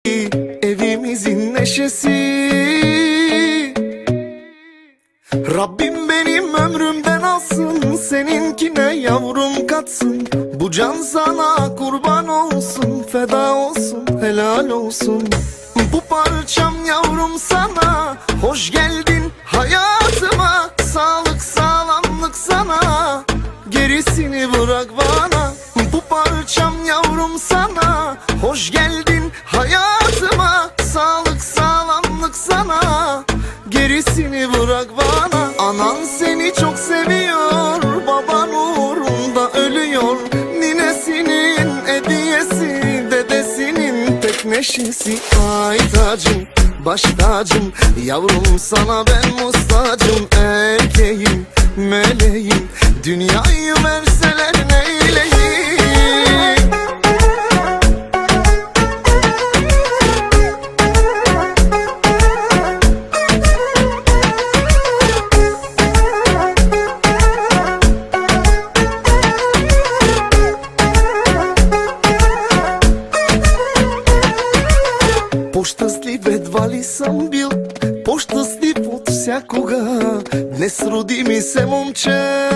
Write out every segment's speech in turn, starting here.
evimizin neşesi. Rabbim benim ömrümden alsın, seninkine yavrum katsın. Bu can sana kurban olsun, feda olsun, helal olsun. Bu parçam yavrum sana, hoş geldin hayatıma. Sağlık sağlamlık sana, gerisini bırak bana. Bu parçam yavrum sana, hoş geldin hayatıma. Sağlık sağlamlık sana, gerisini bırak bana. Anan seni çok seviyor, baban uğrunda ölüyor. Ninesinin hediyesi, dedesinin tek neşesi. Ay tacım, baş tacım, yavrum sana ben muhtacım. Erkeğim, meleğim, dünyayı verseler neyleyim? По-щастлив едва ли съм бил, по-щастлив от всякога. Днес роди ми се момче.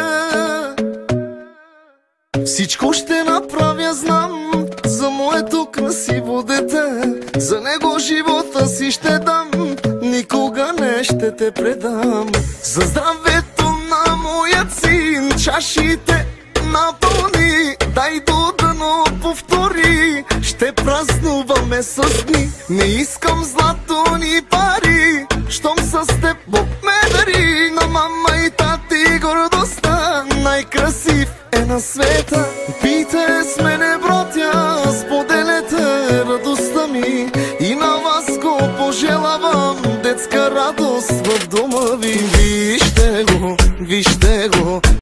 Всичко ще направя, знам, за моето красиво дете. За него живота си ще дам, никога не ще те предам. За здравето на моя син чашите напълни, дай до дъно повтори. Ще празнуваме с дни, не искам злато ни пари. Щом с теб Бог ме дари, на мама и тати гордостта. Най-красив е на света, пийте с мене, братя, споделете радостта ми. И на вас го пожелавам, детска радост в дома ви. Вижте го, вижте го.